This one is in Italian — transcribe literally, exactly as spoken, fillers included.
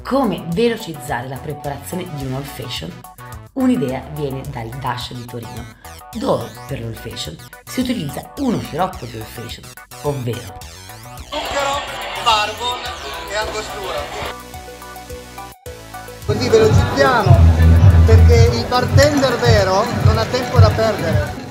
Come velocizzare la preparazione di un old fashion? Un'idea viene dal Dash di Torino, dove per l'old fashion si utilizza uno sciroppo di old fashion, ovvero zucchero, bourbon e angostura. Così velocizziamo, perché il bartender vero non ha tempo da perdere.